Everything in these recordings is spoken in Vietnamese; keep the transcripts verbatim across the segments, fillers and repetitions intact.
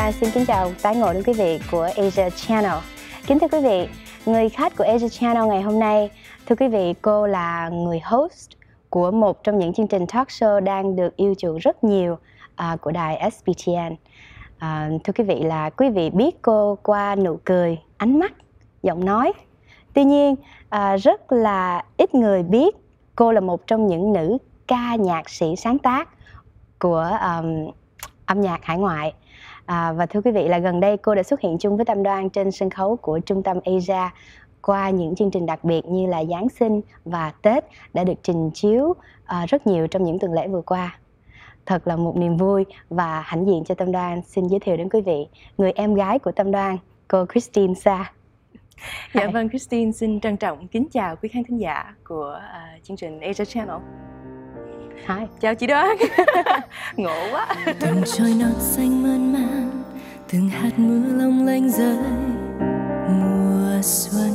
Đoan xin kính chào tái ngộ đến quý vị của Asia Channel. Kính thưa quý vị, người khách của Asia Channel ngày hôm nay, thưa quý vị, cô là người host của một trong những chương trình talk show đang được yêu chuộng rất nhiều uh, của đài ét bê tê en. Uh, thưa quý vị, là quý vị biết cô qua nụ cười, ánh mắt, giọng nói. Tuy nhiên, uh, rất là ít người biết cô là một trong những nữ ca nhạc sĩ sáng tác của um, âm nhạc hải ngoại. À, và thưa quý vị, là gần đây cô đã xuất hiện chung với Tâm Đoan trên sân khấu của Trung tâm Asia qua những chương trình đặc biệt như là Giáng sinh và Tết đã được trình chiếu uh, rất nhiều trong những tuần lễ vừa qua. Thật là một niềm vui và hãnh diện cho Tâm Đoan xin giới thiệu đến quý vị người em gái của Tâm Đoan, cô Christine Sa. Dạ vâng, Christine xin trân trọng kính chào quý khán thính giả của uh, chương trình Asia Channel. Hi. Chào chị Đoan. Ngộ quá. Từng trôi non xanh mơn man, từng hạt mưa long lanh rơi mùa xuân,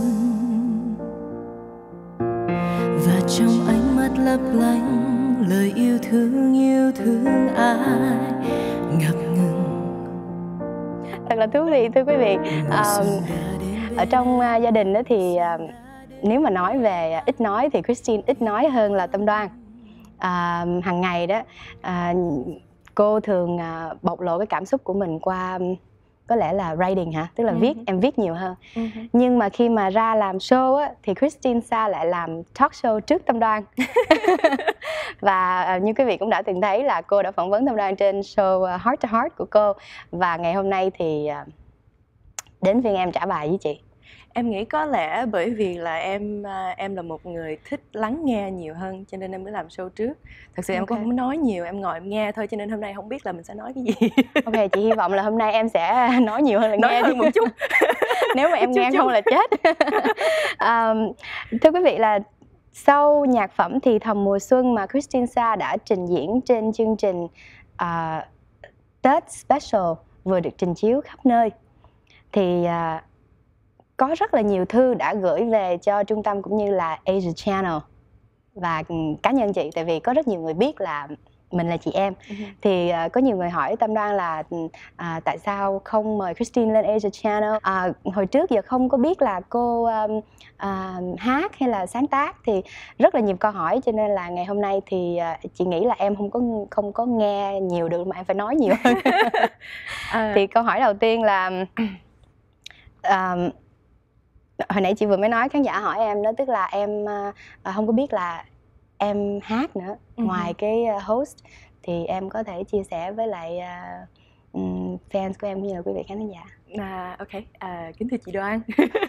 và trong ánh mắt lấp lánh lời yêu thương yêu thương ai ngập ngừng. Thật là thú vị thưa quý vị. À, ở trong uh, gia đình đó thì uh, nếu mà nói về uh, ít nói thì Christine ít nói hơn là Tâm Đoan. À, hàng ngày đó à, cô thường à, bộc lộ cái cảm xúc của mình qua có lẽ là writing hả, tức là uh-huh. viết, em viết nhiều hơn. Uh-huh. Nhưng mà khi mà ra làm show á, thì Christine Sa lại làm talk show trước Tâm Đoan. Và à, như quý vị cũng đã từng thấy là cô đã phỏng vấn Tâm Đoan trên show uh, Heart to Heart của cô. Và ngày hôm nay thì à, đến phiên em trả bài với chị. Em nghĩ có lẽ bởi vì là em em là một người thích lắng nghe nhiều hơn cho nên em mới làm show trước. Thật sự okay. Em cũng không nói nhiều, em ngồi em nghe thôi, cho nên hôm nay không biết là mình sẽ nói cái gì. Ok, chị hy vọng là hôm nay em sẽ nói nhiều hơn là nói nghe hơn một chút. Nếu mà em nghe không là chết. um, Thưa quý vị, là sau nhạc phẩm Thì Thầm Mùa Xuân mà Christine Sa đã trình diễn trên chương trình uh, Tết Special vừa được trình chiếu khắp nơi, thì uh, có rất là nhiều thư đã gửi về cho trung tâm cũng như là Asia Channel và cá nhân chị, tại vì có rất nhiều người biết là mình là chị em. Uh-huh. Thì uh, có nhiều người hỏi Tâm Đoan là uh, tại sao không mời Christine lên Asia Channel. Uh, hồi trước giờ không có biết là cô um, uh, hát hay là sáng tác, thì rất là nhiều câu hỏi, cho nên là ngày hôm nay thì uh, chị nghĩ là em không có không có nghe nhiều được mà em phải nói nhiều hơn. uh. Thì câu hỏi đầu tiên là uh, hồi nãy chị vừa mới nói, khán giả hỏi em đó, tức là em uh, không có biết là em hát nữa. Uh-huh. Ngoài cái uh, host thì em có thể chia sẻ với lại uh, um, fans của em cũng như là quý vị khán giả. À, ok, à, kính thưa chị Đoan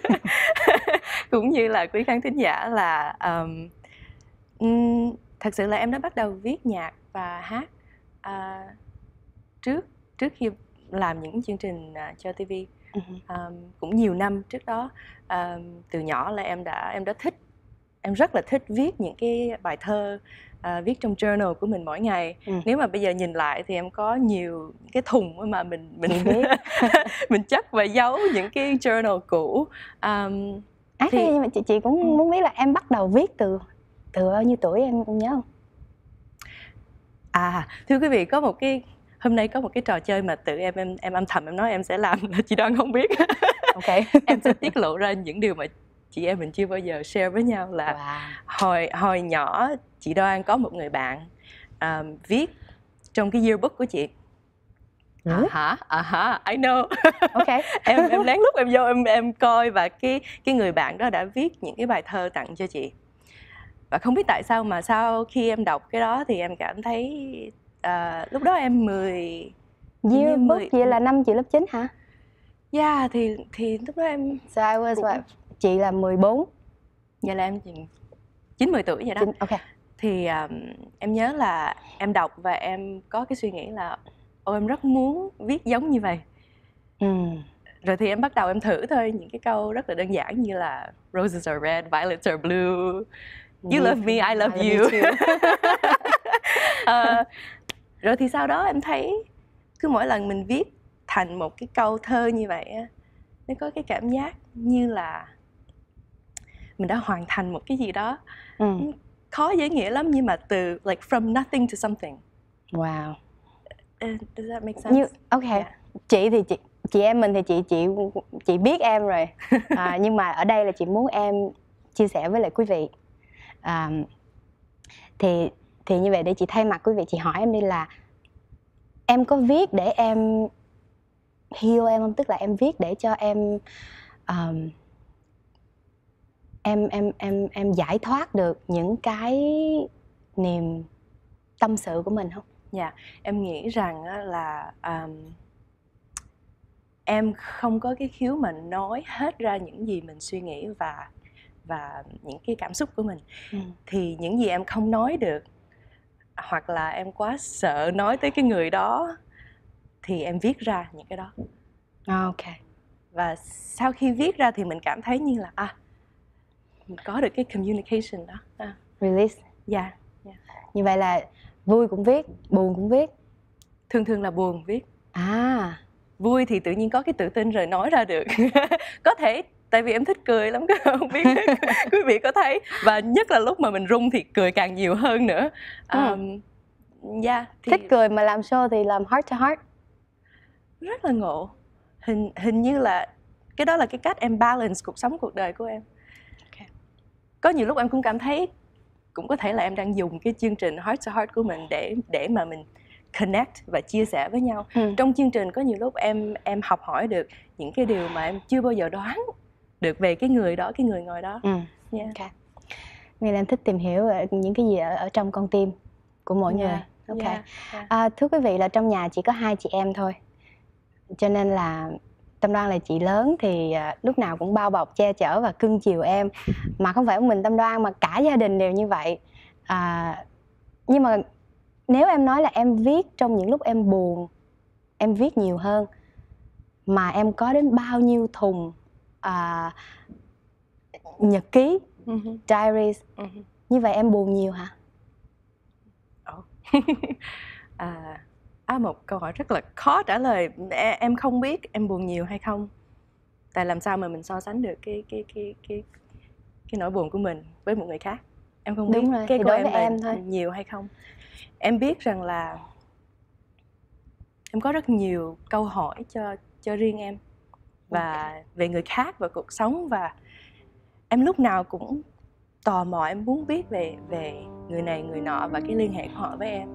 cũng như là quý khán thính giả, là um, um, thật sự là em đã bắt đầu viết nhạc và hát uh, trước trước khi làm những chương trình uh, cho ti vi. Uh-huh. Um, cũng nhiều năm trước đó. Um, từ nhỏ là em đã em đã thích em rất là thích viết những cái bài thơ, uh, viết trong journal của mình mỗi ngày. Ừ. Nếu mà bây giờ nhìn lại thì em có nhiều cái thùng mà mình mình biết mình chất và giấu những cái journal cũ. Um, à, thì nhưng mà chị chị cũng ừ. muốn biết là em bắt đầu viết từ từ bao nhiêu tuổi, em nhớ không? À, thưa quý vị, có một cái hôm nay có một cái trò chơi mà tự em em em âm thầm em nói em sẽ làm, chị Đoan không biết. Ok. Em sẽ tiết lộ ra những điều mà chị em mình chưa bao giờ share với nhau. Là wow. hồi hồi nhỏ chị Đoan có một người bạn um, viết trong cái yearbook của chị. À hả, à hả, I know. Ok. em em lén lúc em vô em em coi, và cái cái người bạn đó đã viết những cái bài thơ tặng cho chị. Và không biết tại sao mà sau khi em đọc cái đó thì em cảm thấy uh, lúc đó em mười yearbook vậy là năm chị lớp chín hả? Yeah, thì thì lúc đó em so I was what? Chị là mười bốn. Vậy là em chín mười tuổi vậy đó. Ok. Thì um, em nhớ là em đọc và em có cái suy nghĩ là ô, em rất muốn viết giống như vậy. Ừ. Rồi thì em bắt đầu em thử thôi, những cái câu rất là đơn giản như là Roses are red, violets are blue, you yeah. love me, I love I you. Love uh, rồi thì sau đó em thấy cứ mỗi lần mình viết thành một cái câu thơ như vậy á, nó có cái cảm giác như là mình đã hoàn thành một cái gì đó. Ừ. Khó dễ nghĩa lắm, nhưng mà từ like from nothing to something. Wow. Uh, does that make sense? You, okay. Yeah. chị thì chị chị em mình thì chị chị chị biết em rồi, à, nhưng mà ở đây là chị muốn em chia sẻ với lại quý vị. À, thì thì như vậy để chị thay mặt quý vị, chị hỏi em đi là em có viết để em heal em không? Tức là em viết để cho em um, em em em em giải thoát được những cái niềm tâm sự của mình không? Dạ, yeah, em nghĩ rằng là um, em không có cái khiếu mà nói hết ra những gì mình suy nghĩ và và những cái cảm xúc của mình. Ừ. Thì những gì em không nói được, hoặc là em quá sợ nói tới cái người đó, thì em viết ra những cái đó. Ok. Và sau khi viết ra thì mình cảm thấy như là à, mình có được cái communication đó. À. Release. Dạ. Yeah. Yeah. Như vậy là vui cũng viết, buồn cũng viết. Thường thường là buồn viết. À. Vui thì tự nhiên có cái tự tin rồi nói ra được. Có thể tại vì em thích cười lắm, không biết quý vị có thấy. Và nhất là lúc mà mình rung thì cười càng nhiều hơn nữa. um, yeah, thì... Thích cười mà làm show thì làm heart to heart. Rất là ngộ. Hình, hình như là cái đó là cái cách em balance cuộc sống, cuộc đời của em. Okay. Có nhiều lúc em cũng cảm thấy cũng có thể là em đang dùng cái chương trình heart to heart của mình để để mà mình connect và chia sẻ với nhau. Ừ. Trong chương trình có nhiều lúc em em học hỏi được những cái điều mà em chưa bao giờ đoán được về cái người đó, cái người ngồi đó. Ừ. Yeah. Okay. Vì là em thích tìm hiểu những cái gì ở, ở trong con tim của mỗi yeah. người. Ok. Yeah. Yeah. À, thưa quý vị là trong nhà chỉ có hai chị em thôi, cho nên là Tâm Đoan là chị lớn thì uh, lúc nào cũng bao bọc, che chở và cưng chiều em. Mà không phải một mình Tâm Đoan mà cả gia đình đều như vậy. À, nhưng mà nếu em nói là em viết trong những lúc em buồn, em viết nhiều hơn, mà em có đến bao nhiêu thùng uh, nhật ký, uh-huh. diaries, uh-huh. như vậy em buồn nhiều hả? Oh. à, à, một câu hỏi rất là khó trả lời. Em không biết em buồn nhiều hay không. Tại làm sao mà mình so sánh được cái cái cái cái cái nỗi buồn của mình với một người khác. Em không Đúng biết rồi, cái của em, em thôi. nhiều hay không. Em biết rằng là em có rất nhiều câu hỏi cho cho riêng em và về người khác và cuộc sống, và em lúc nào cũng tò mò, em muốn biết về về người này người nọ và cái liên hệ của họ với em,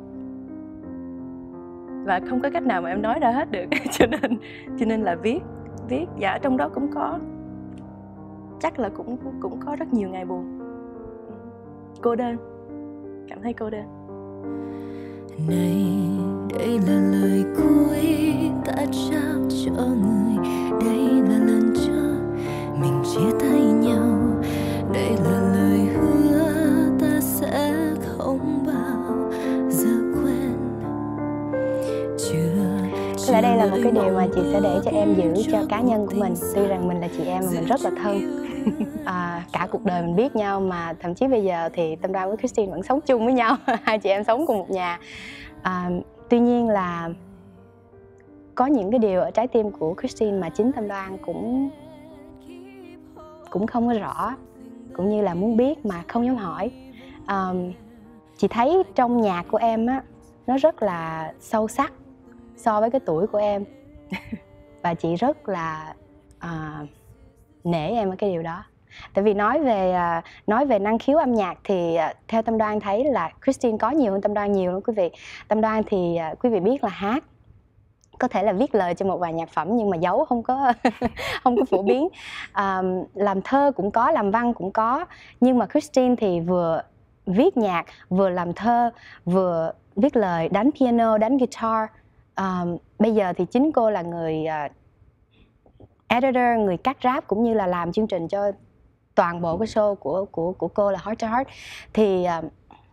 và không có cách nào mà em nói ra hết được. cho nên cho nên là viết viết dạ, trong đó cũng có, chắc là cũng cũng có rất nhiều ngày buồn, cô đơn, cảm thấy cô đơn. Này, đây là lời cuối ta trao cho người, đây là lần cho mình chia tay nhau, đây là lời hứa ta sẽ không bao giờ quên. Chưa, chưa đây là một cái điều mà chị sẽ để cho em giữ cho cá nhân của mình. Tuy rằng mình là chị em mà mình rất là thân, à, cả cuộc đời mình biết nhau, mà thậm chí bây giờ thì Tâm Đoan với Christine vẫn sống chung với nhau. Hai chị em sống cùng một nhà. À, tuy nhiên là có những cái điều ở trái tim của Christine mà chính Tâm Đoan cũng cũng không có rõ, cũng như là muốn biết mà không dám hỏi. À, chị thấy trong nhạc của em á, nó rất là sâu sắc so với cái tuổi của em. Và chị rất là uh, nể em ở cái điều đó. Tại vì nói về uh, nói về năng khiếu âm nhạc thì uh, theo Tâm Đoan thấy là Christine có nhiều hơn Tâm Đoan nhiều lắm quý vị. Tâm Đoan thì uh, quý vị biết là hát, có thể là viết lời cho một vài nhạc phẩm nhưng mà giấu không có không có phổ biến. Uh, làm thơ cũng có, làm văn cũng có, nhưng mà Christine thì vừa viết nhạc, vừa làm thơ, vừa viết lời, đánh piano, đánh guitar. Uh, bây giờ thì chính cô là người uh, editor, người cắt rap, cũng như là làm chương trình cho toàn bộ cái show của của của cô là Heart to Heart. Thì uh,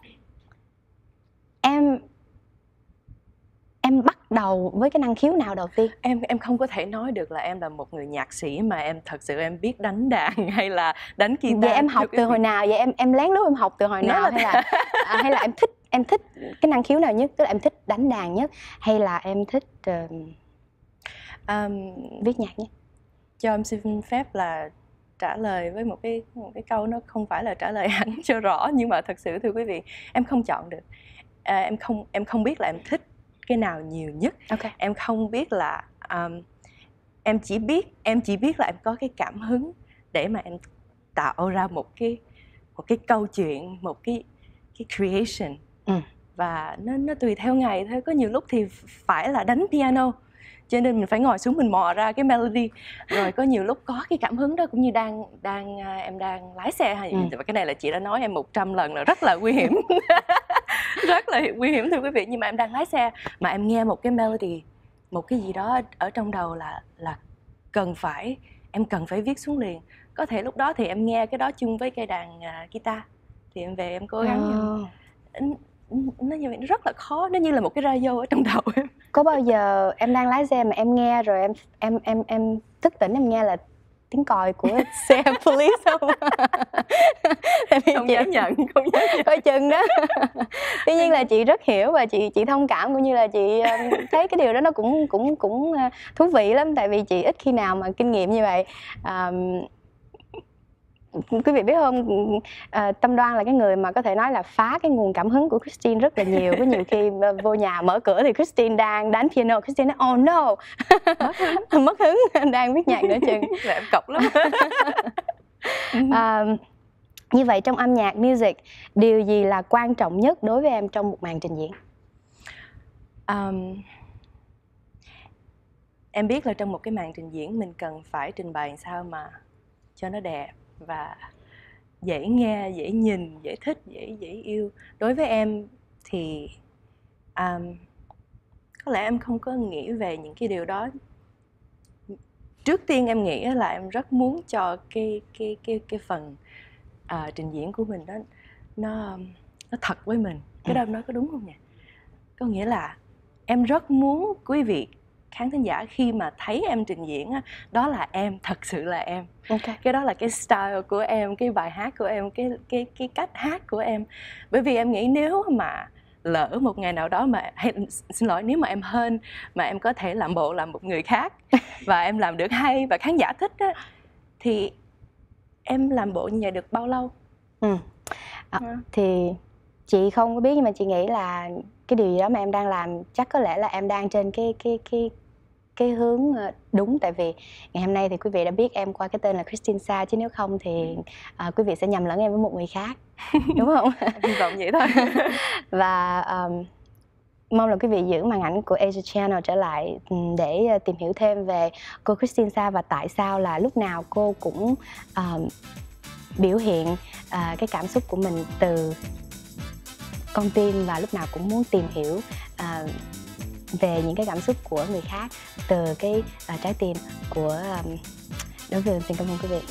em em bắt đầu với cái năng khiếu nào đầu tiên? Em em không có thể nói được là em là một người nhạc sĩ mà em thật sự em biết đánh đàn hay là đánh guitar. Vậy em học từ hồi nào? Vậy em em lén lút em học từ hồi nào, là... hay là à, hay là em thích em thích cái năng khiếu nào nhất? Tức là em thích đánh đàn nhất hay là em thích uh, um, viết nhạc nhất? Cho em xin phép là trả lời với một cái một cái câu nó không phải là trả lời hẳn cho rõ, nhưng mà thật sự thưa quý vị, em không chọn được. À, em không em không biết là em thích cái nào nhiều nhất. Okay. Em không biết là um, em chỉ biết em chỉ biết là em có cái cảm hứng để mà em tạo ra một cái một cái câu chuyện, một cái cái creation. Ừ. Và nó nó tùy theo ngày thôi. Có nhiều lúc thì phải là đánh piano, cho nên mình phải ngồi xuống mình mò ra cái melody. Rồi có nhiều lúc có cái cảm hứng đó, cũng như đang đang em đang lái xe hay Ừ. và cái này là chị đã nói em một trăm lần là rất là nguy hiểm. Rất là nguy hiểm thưa quý vị. Nhưng mà em đang lái xe mà em nghe một cái melody, một cái gì đó ở trong đầu là là cần phải em cần phải viết xuống liền. Có thể lúc đó thì em nghe cái đó chung với cây đàn uh, guitar, thì em về em cố gắng Oh. em, nó như vậy, nó rất là khó, nó như là một cái radio ở trong đầu em. Có bao giờ em đang lái xe mà em nghe rồi em em em em thức tỉnh em nghe là tiếng còi của xe police không? Tại vì Không chị dám nhận, không dám nhận. coi chừng đó. Tuy nhiên là chị rất hiểu và chị chị thông cảm, cũng như là chị um, thấy cái điều đó nó cũng cũng cũng uh, thú vị lắm, tại vì chị ít khi nào mà kinh nghiệm như vậy. Um, quý vị biết không, à, Tâm Đoan là cái người mà có thể nói là phá cái nguồn cảm hứng của Christine rất là nhiều. Có nhiều khi vô nhà mở cửa thì Christine đang đánh piano, Christine nói oh no, mất hứng, mất hứng đang viết nhạc nữa chừng. Là em cọc lắm. À, như vậy trong âm nhạc music, điều gì là quan trọng nhất đối với em trong một màn trình diễn? Um, em biết là trong một cái màn trình diễn mình cần phải trình bày sao mà cho nó đẹp và dễ nghe, dễ nhìn, dễ thích, dễ dễ yêu. Đối với em thì um, có lẽ em không có nghĩ về những cái điều đó. Trước tiên em nghĩ là em rất muốn cho cái cái cái cái phần uh, trình diễn của mình đó nó nó thật với mình. Cái đó em nói có đúng không nhỉ? Có nghĩa là em rất muốn quý vị khán thính giả khi mà thấy em trình diễn đó là em, thật sự là em. Okay. Cái đó là cái style của em, cái bài hát của em, cái cái cái cách hát của em. Bởi vì em nghĩ nếu mà lỡ một ngày nào đó mà hay, xin lỗi, nếu mà em hên mà em có thể làm bộ làm một người khác và em làm được hay và khán giả thích á, thì em làm bộ như vậy được bao lâu? Ừ. À, à. Thì chị không có biết, nhưng mà chị nghĩ là cái điều gì đó mà em đang làm chắc có lẽ là em đang trên cái cái cái cái hướng đúng. Tại vì ngày hôm nay thì quý vị đã biết em qua cái tên là Christine Sa, chứ nếu không thì uh, quý vị sẽ nhầm lẫn em với một người khác, đúng không? Hy vọng vậy thôi. Và um, mong là quý vị giữ màn ảnh của Asia Channel trở lại để tìm hiểu thêm về cô Christine Sa và tại sao là lúc nào cô cũng um, biểu hiện uh, cái cảm xúc của mình từ con tim, và lúc nào cũng muốn tìm hiểu uh, về những cái cảm xúc của người khác từ cái uh, trái tim của um, đối tượng. Xin cảm ơn quý vị.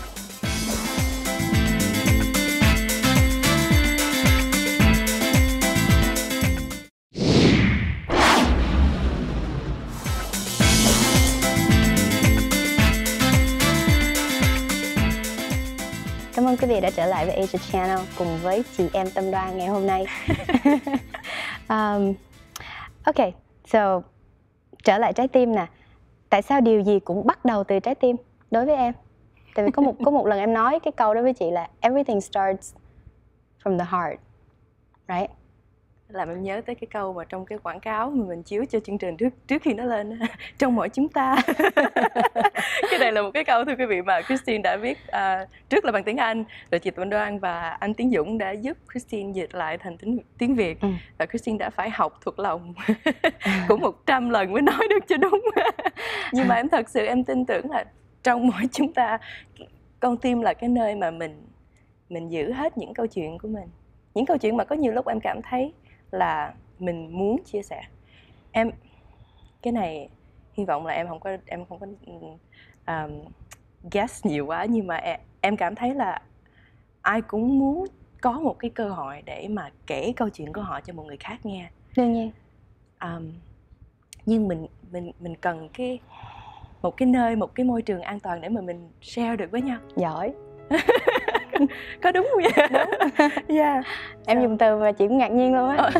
Cảm ơn quý vị đã trở lại với Asia Channel cùng với chị em Tâm Đoan ngày hôm nay. um, ok, so trở lại trái tim nè. Tại sao điều gì cũng bắt đầu từ trái tim đối với em? Tại vì có một có một lần em nói cái câu đó với chị là everything starts from the heart, right? Làm em nhớ tới cái câu mà trong cái quảng cáo mà mình chiếu cho chương trình trước trước khi nó lên, trong mỗi chúng ta. Cái này là một cái câu thưa quý vị mà Christine đã viết uh, trước là bằng tiếng Anh, rồi chị Tâm Đoan và anh Tiến Dũng đã giúp Christine dịch lại thành tiếng tiếng Việt. Ừ. Và Christine đã phải học thuộc lòng cũng một trăm lần mới nói được cho đúng. Nhưng mà em thật sự em tin tưởng là trong mỗi chúng ta, con tim là cái nơi mà mình mình giữ hết những câu chuyện của mình, những câu chuyện mà có nhiều lúc em cảm thấy là mình muốn chia sẻ. Em cái này hy vọng là em không có em không có um, guess nhiều quá, nhưng mà em, em cảm thấy là ai cũng muốn có một cái cơ hội để mà kể câu chuyện của họ cho một người khác nghe. Đương nhiên. Um, nhưng mình mình mình cần cái một cái nơi, một cái môi trường an toàn để mà mình share được với nhau. Giỏi. Có đúng không vậy? Đúng. Yeah. Em dùng từ mà chị cũng ngạc nhiên luôn á.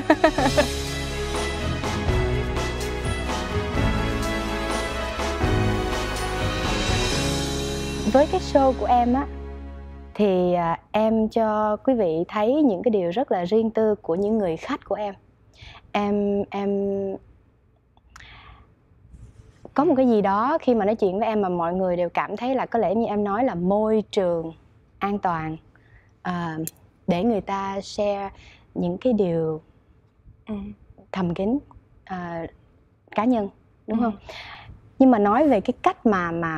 Với cái show của em á, thì em cho quý vị thấy những cái điều rất là riêng tư của những người khách của em. Em em có một cái gì đó khi mà nói chuyện với em mà mọi người đều cảm thấy là có lẽ như em nói là môi trường an toàn à, để người ta share những cái điều ừ. thầm kín à, cá nhân, đúng ừ. không? Nhưng mà nói về cái cách mà mà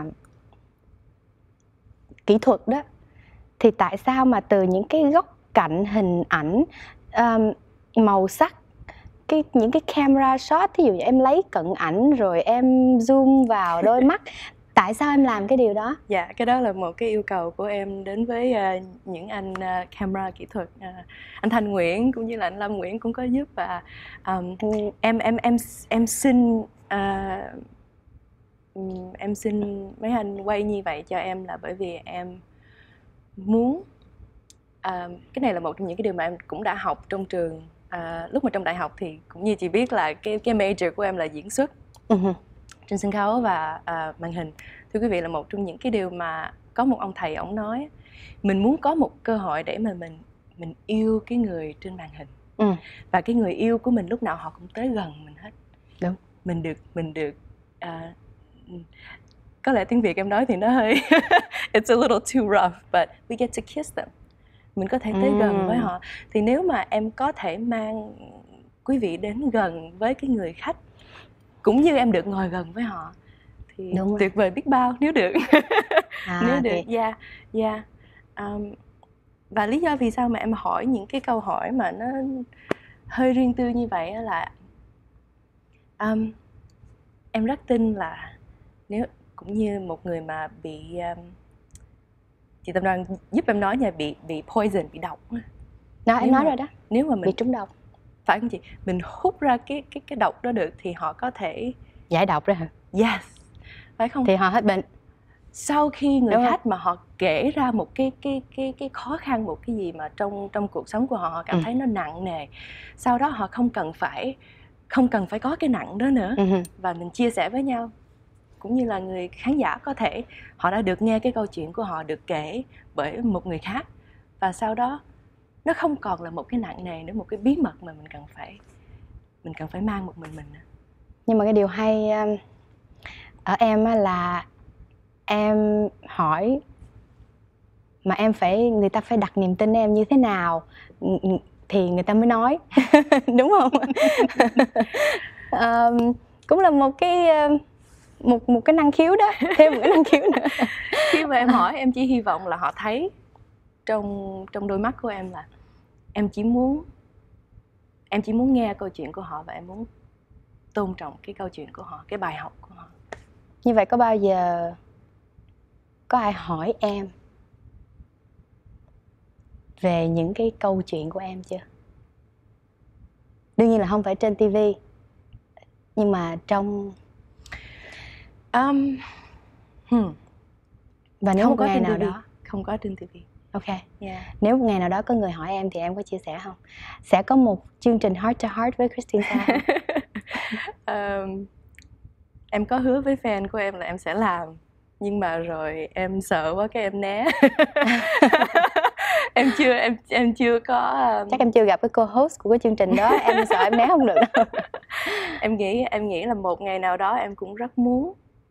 kỹ thuật đó, thì tại sao mà từ những cái góc cạnh hình ảnh, um, màu sắc, cái những cái camera shot, thí dụ như em lấy cận ảnh rồi em zoom vào đôi mắt, tại sao em làm cái điều đó? Dạ, cái đó là một cái yêu cầu của em đến với uh, những anh uh, camera kỹ thuật, uh, anh Thanh Nguyễn cũng như là anh Lâm Nguyễn cũng có giúp. Và um, ừ. em em em em xin uh, em xin mấy anh quay như vậy cho em là bởi vì em muốn, uh, cái này là một trong những cái điều mà em cũng đã học trong trường. Uh, lúc mà trong đại học thì cũng như chị biết là cái cái major của em là diễn xuất uh-huh. trên sân khấu và uh, màn hình. Thưa quý vị, là một trong những cái điều mà có một ông thầy ổng nói, mình muốn có một cơ hội để mà mình mình yêu cái người trên màn hình. ừ. Và cái người yêu của mình lúc nào họ cũng tới gần mình hết. Đúng. Mình được mình được uh, có lẽ tiếng Việt em nói thì nó hơi it's a little too rough, but we get to kiss them. Mình có thể tới ừ. gần với họ. Thì nếu mà em có thể mang quý vị đến gần với cái người khách, cũng như em được ngồi gần với họ, thì đúng tuyệt vời biết bao nếu được. à, nếu được, thì... yeah, yeah. Um, và lý do vì sao mà em hỏi những cái câu hỏi mà nó hơi riêng tư như vậy là um, em rất tin là nếu cũng như một người mà bị um, chị Tâm Đoan giúp em nói nha, bị bị poison, bị độc. Đó, em nói rồi đó. Nếu mà mình bị trúng độc, phải không chị? Mình hút ra cái cái cái độc đó được thì họ có thể giải độc ra hả? Yes, phải không? Thì họ hết bệnh. Sau khi người Đúng khách không? mà họ kể ra một cái cái cái cái khó khăn, một cái gì mà trong trong cuộc sống của họ họ cảm ừ. thấy nó nặng nề, sau đó họ không cần phải không cần phải có cái nặng đó nữa, ừ. và mình chia sẻ với nhau, cũng như là người khán giả có thể họ đã được nghe cái câu chuyện của họ được kể bởi một người khác, và sau đó nó không còn là một cái nặng nề nữa, một cái bí mật mà mình cần phải mình cần phải mang một mình mình nữa. Nhưng mà cái điều hay ở em là em hỏi mà em phải, người ta phải đặt niềm tin em như thế nào thì người ta mới nói. Đúng không? um, cũng là một cái một một cái năng khiếu đó, thêm một cái năng khiếu nữa. Khi mà em hỏi, em chỉ hy vọng là họ thấy trong trong đôi mắt của em là em chỉ muốn em chỉ muốn nghe câu chuyện của họ, và em muốn tôn trọng cái câu chuyện của họ, cái bài học của họ. Như vậy có bao giờ có ai hỏi em về những cái câu chuyện của em chưa? Đương nhiên là không phải trên ti vi, nhưng mà trong um, hmm. và nếu không một ngày nào ti vi. đó Không có trên ti vi. Ok. Yeah. Nếu một ngày nào đó có người hỏi em thì em có chia sẻ không? Sẽ có một chương trình Heart to Heart với Christine Sa không? um, em có hứa với fan của em là em sẽ làm, nhưng mà rồi em sợ quá cái em né. em chưa em em chưa có um... chắc em chưa gặp cái co-host của cái chương trình đó, em sợ em né không được đâu. em nghĩ em nghĩ là một ngày nào đó em cũng rất muốn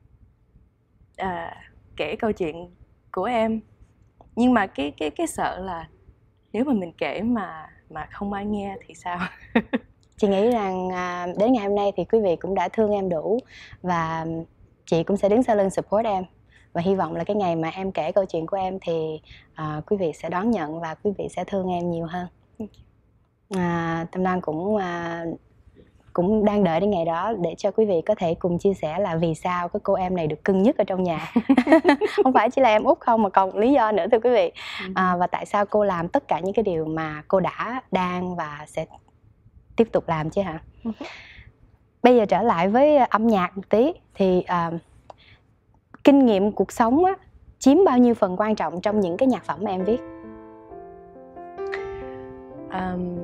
à, kể câu chuyện của em, nhưng mà cái cái cái sợ là nếu mà mình kể mà mà không ai nghe thì sao? Chị nghĩ rằng à, đến ngày hôm nay thì quý vị cũng đã thương em đủ, và chị cũng sẽ đứng sau lưng support em, và hy vọng là cái ngày mà em kể câu chuyện của em thì à, quý vị sẽ đón nhận và quý vị sẽ thương em nhiều hơn. à, Tâm Đoan cũng à, cũng đang đợi đến ngày đó để cho quý vị có thể cùng chia sẻ là vì sao cái cô em này được cưng nhất ở trong nhà. Không phải chỉ là em út không, mà còn một lý do nữa thưa quý vị. À, và tại sao cô làm tất cả những cái điều mà cô đã, đang và sẽ tiếp tục làm chứ hả? Bây giờ trở lại với âm nhạc một tí thì à, kinh nghiệm cuộc sống á, chiếm bao nhiêu phần quan trọng trong những cái nhạc phẩm mà em viết? Um,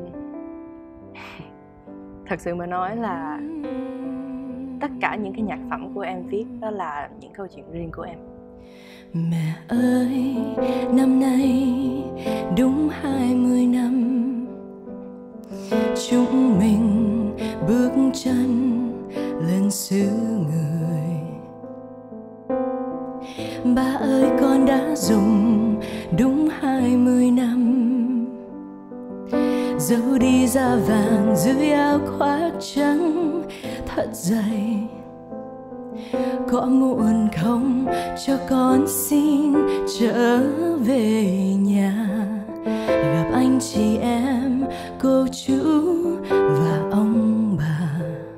thật sự mà nói là tất cả những cái nhạc phẩm của em viết đó là những câu chuyện riêng của em. Mẹ ơi, năm nay đúng hai mươi năm chúng mình bước chân lên xứ người. dẫu đi da vàng dưới áo khoác trắng thật dày. Có muộn không cho con xin trở về nhà, gặp anh chị em, cô chú và ông bà.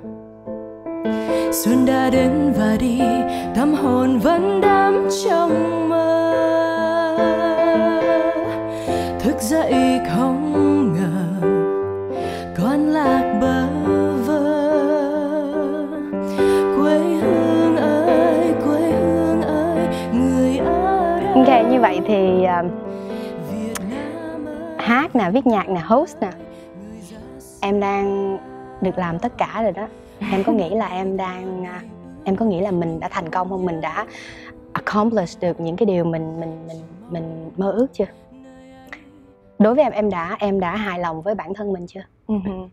Xuân đã đến và đi, tâm hồn vẫn đắm trong mơ. Thức dậy không ngờ con lạc bơ vơ. Quê hương ơi, quê hương ơi, người ở đâu? Ok, như vậy thì uh, hát nè, viết nhạc nè, host nè, em đang được làm tất cả rồi đó. Em có nghĩ là em đang uh, em có nghĩ là mình đã thành công không? Mình đã accomplish được những cái điều mình mình mình mình mơ ước chưa? Đối với em, em đã em đã hài lòng với bản thân mình chưa? Uh-huh.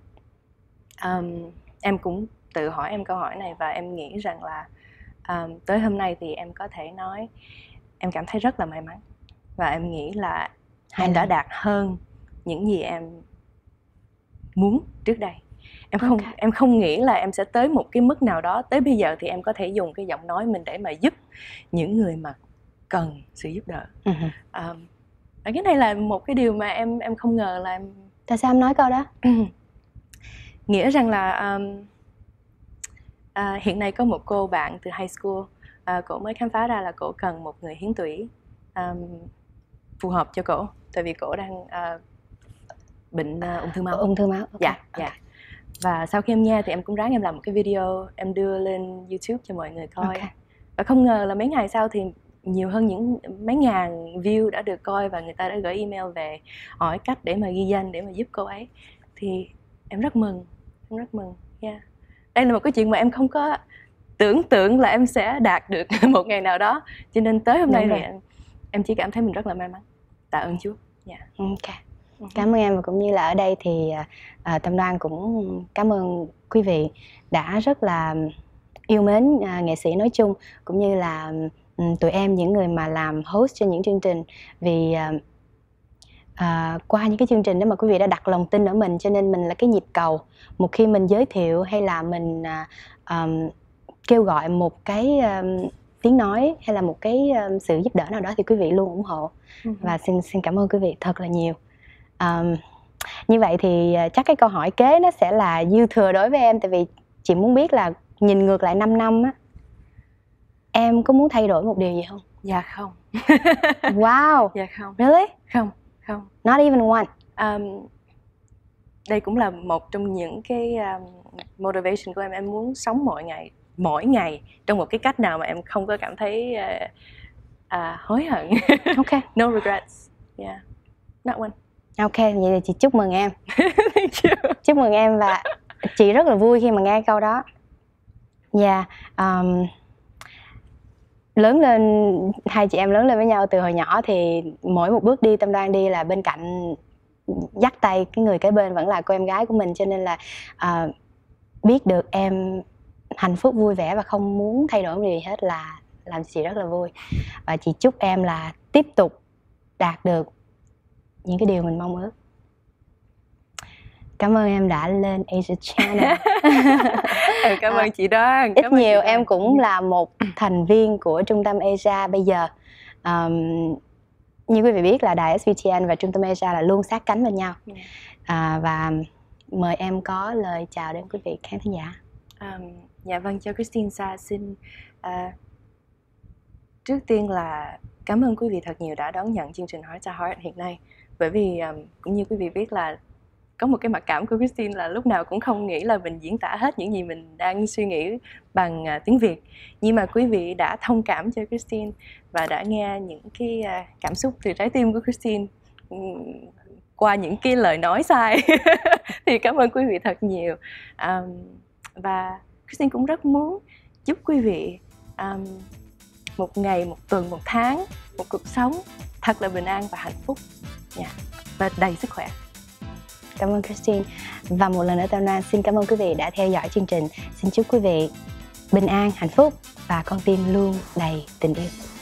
um, em cũng tự hỏi em câu hỏi này và em nghĩ rằng là um, tới hôm nay thì em có thể nói em cảm thấy rất là may mắn và em nghĩ là Hài em đã lòng. đạt hơn những gì em muốn trước đây. Em không Okay. em không nghĩ là em sẽ tới một cái mức nào đó. Tới bây giờ thì em có thể dùng cái giọng nói mình để mà giúp những người mà cần sự giúp đỡ. Uh-huh. Um, và cái này là một cái điều mà em em không ngờ là em. Tại sao em nói câu đó? Nghĩa rằng là um, uh, hiện nay có một cô bạn từ high school, uh, cổ mới khám phá ra là cổ cần một người hiến tủy um, phù hợp cho cổ, tại vì cổ đang uh, bệnh uh, ung thư máu. Ung thư máu. Okay. Dạ, dạ. Và sau khi em nghe thì em cũng ráng em làm một cái video em đưa lên YouTube cho mọi người coi. Okay. Và không ngờ là mấy ngày sau thì nhiều hơn những mấy ngàn view đã được coi và người ta đã gửi email về hỏi cách để mà ghi danh để mà giúp cô ấy. Thì em rất mừng, em rất mừng. Yeah. Đây là một cái chuyện mà em không có tưởng tượng là em sẽ đạt được một ngày nào đó. Cho nên tới hôm nay thì em, em chỉ cảm thấy mình rất là may mắn. Tạ ơn Chúa. Yeah. Ok. Cảm ơn em, và cũng như là ở đây thì uh, Tâm Đoan cũng cảm ơn quý vị đã rất là yêu mến uh, nghệ sĩ nói chung, cũng như là um, tụi em những người mà làm host trên những chương trình. Vì uh, uh, qua những cái chương trình đó mà quý vị đã đặt lòng tin ở mình, cho nên mình là cái nhịp cầu. Một khi mình giới thiệu hay là mình uh, um, kêu gọi một cái um, tiếng nói hay là một cái um, sự giúp đỡ nào đó thì quý vị luôn ủng hộ. Uh-huh. Và xin xin cảm ơn quý vị thật là nhiều. Um, như vậy thì chắc cái câu hỏi kế nó sẽ là dư thừa đối với em, tại vì chị muốn biết là nhìn ngược lại năm năm á, em có muốn thay đổi một điều gì không? Dạ không. Wow. Dạ không. Really? Không, không. Not even one. Um, đây cũng là một trong những cái um, motivation của em. Em muốn sống mỗi ngày, mỗi ngày trong một cái cách nào mà em không có cảm thấy uh, uh, hối hận. Ok. No regrets. Yeah. Not one. Ok, vậy thì chị chúc mừng em. Thank you. Chúc mừng em, và chị rất là vui khi mà nghe câu đó. Dạ, yeah, um, lớn lên, hai chị em lớn lên với nhau từ hồi nhỏ thì mỗi một bước đi Tâm Đoan đi là bên cạnh dắt tay cái người kế bên vẫn là cô em gái của mình, cho nên là uh, biết được em hạnh phúc vui vẻ và không muốn thay đổi gì hết là làm chị rất là vui. Và chị chúc em là tiếp tục đạt được những cái điều mình mong ước. Cảm ơn em đã lên Asia Channel. Em cảm ơn chị Đoan. Ít Cảm ơn nhiều chị em cũng là một thành viên của Trung tâm Asia bây giờ. Um, như quý vị biết là đài ét vê tê en và Trung tâm Asia là luôn sát cánh bên nhau. Yeah. À, và mời em có lời chào đến quý vị khán thính giả. Um, dạ vâng, cho Christine Sa xin uh, trước tiên là cảm ơn quý vị thật nhiều đã đón nhận chương trình Heart to Heart hiện nay. Bởi vì um, cũng như quý vị biết là có một cái mặc cảm của Christine là lúc nào cũng không nghĩ là mình diễn tả hết những gì mình đang suy nghĩ bằng uh, tiếng Việt. Nhưng mà quý vị đã thông cảm cho Christine và đã nghe những cái uh, cảm xúc từ trái tim của Christine um, qua những cái lời nói sai. Thì cảm ơn quý vị thật nhiều. Um, và Christine cũng rất muốn giúp quý vị um, một ngày, một tuần, một tháng, một cuộc sống thật là bình an và hạnh phúc, yeah, và đầy sức khỏe. Cảm ơn Christine. Và một lần nữa Tâm Đoan xin cảm ơn quý vị đã theo dõi chương trình. Xin chúc quý vị bình an, hạnh phúc và con tim luôn đầy tình yêu.